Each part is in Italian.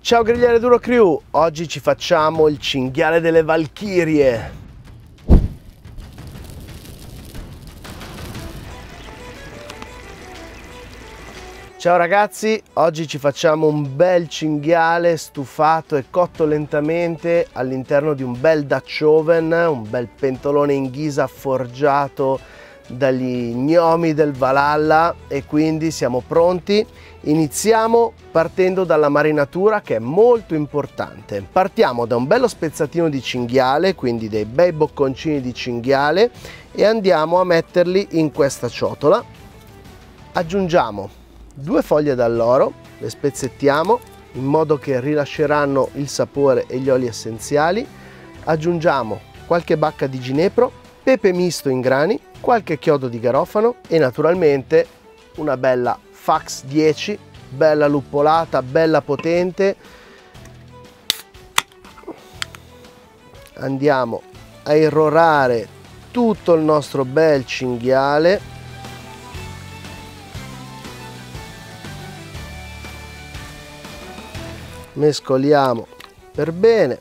Ciao grigliere Duro Crew, oggi ci facciamo il cinghiale delle Valchirie. Ciao ragazzi, oggi ci facciamo un bel cinghiale stufato e cotto lentamente all'interno di un bel Dutch oven, un bel pentolone in ghisa forgiato dagli gnomi del Valhalla, e quindi siamo pronti. Iniziamo partendo dalla marinatura, che è molto importante. Partiamo da un bello spezzatino di cinghiale, quindi dei bei bocconcini di cinghiale, e andiamo a metterli in questa ciotola. Aggiungiamo 2 foglie d'alloro, le spezzettiamo in modo che rilasceranno il sapore e gli oli essenziali. Aggiungiamo qualche bacca di ginepro, pepe misto in grani, qualche chiodo di garofano e naturalmente una bella Fax 10, bella luppolata, bella potente. Andiamo a irrorare tutto il nostro bel cinghiale. Mescoliamo per bene,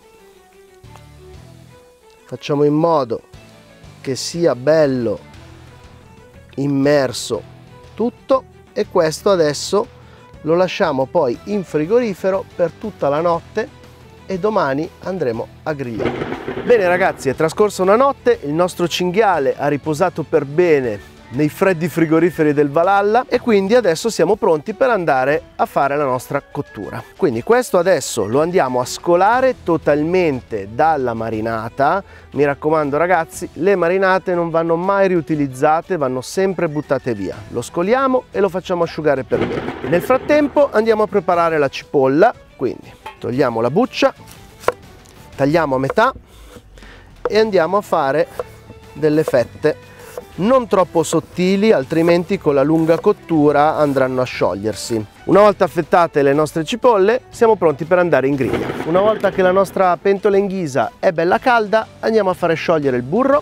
facciamo in modo che sia bello immerso tutto, e questo adesso lo lasciamo poi in frigorifero per tutta la notte e domani andremo a grigliare. Bene ragazzi, è trascorsa una notte, il nostro cinghiale ha riposato per bene nei freddi frigoriferi del Valhalla e quindi adesso siamo pronti per andare a fare la nostra cottura. Quindi questo adesso lo andiamo a scolare totalmente dalla marinata. Mi raccomando ragazzi, le marinate non vanno mai riutilizzate, vanno sempre buttate via. Lo scoliamo e lo facciamo asciugare per bene. Nel frattempo andiamo a preparare la cipolla, quindi togliamo la buccia, tagliamo a metà e andiamo a fare delle fette non troppo sottili, altrimenti con la lunga cottura andranno a sciogliersi. Una volta affettate le nostre cipolle siamo pronti per andare in griglia. Una volta che la nostra pentola in ghisa è bella calda, andiamo a fare sciogliere il burro.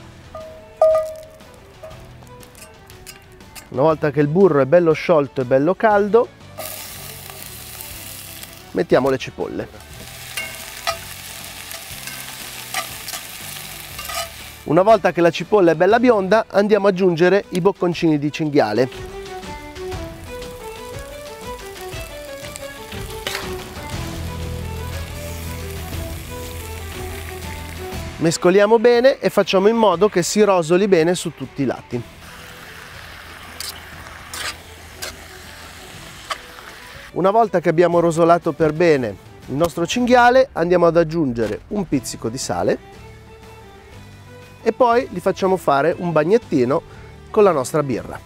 Una volta che il burro è bello sciolto e bello caldo, mettiamo le cipolle. Una volta che la cipolla è bella bionda, andiamo ad aggiungere i bocconcini di cinghiale. Mescoliamo bene e facciamo in modo che si rosoli bene su tutti i lati. Una volta che abbiamo rosolato per bene il nostro cinghiale, andiamo ad aggiungere un pizzico di sale e poi gli facciamo fare un bagnettino con la nostra birra.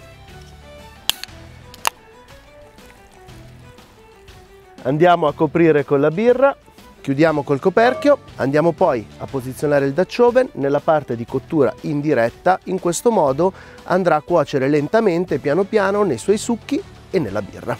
Andiamo a coprire con la birra, chiudiamo col coperchio, andiamo poi a posizionare il Dutch oven nella parte di cottura indiretta. In questo modo andrà a cuocere lentamente, piano piano, nei suoi succhi e nella birra.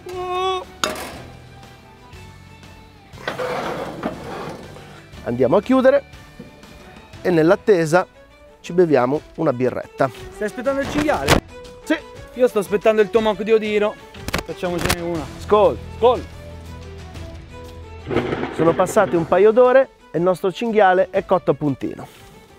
Andiamo a chiudere e nell'attesa ci beviamo una birretta. Stai aspettando il cinghiale? Sì. Io sto aspettando il tomaco di Odino. Facciamocene una. Skål! Skål! Sono passate un paio d'ore e il nostro cinghiale è cotto a puntino.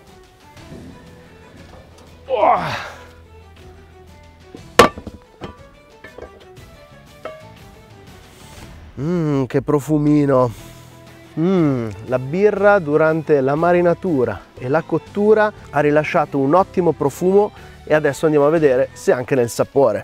Che profumino! La birra durante la marinatura e la cottura ha rilasciato un ottimo profumo e adesso andiamo a vedere se anche nel sapore.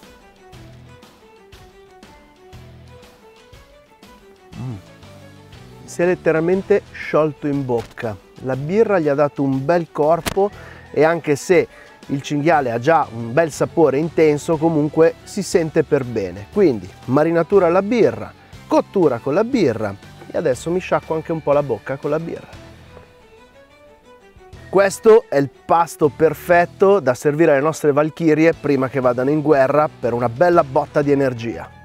Si è letteralmente sciolto in bocca. La birra gli ha dato un bel corpo e anche se il cinghiale ha già un bel sapore intenso, comunque si sente per bene. Quindi marinatura alla birra, cottura con la birra. E adesso mi sciacquo anche un po' la bocca con la birra. Questo è il pasto perfetto da servire alle nostre valchirie prima che vadano in guerra per una bella botta di energia.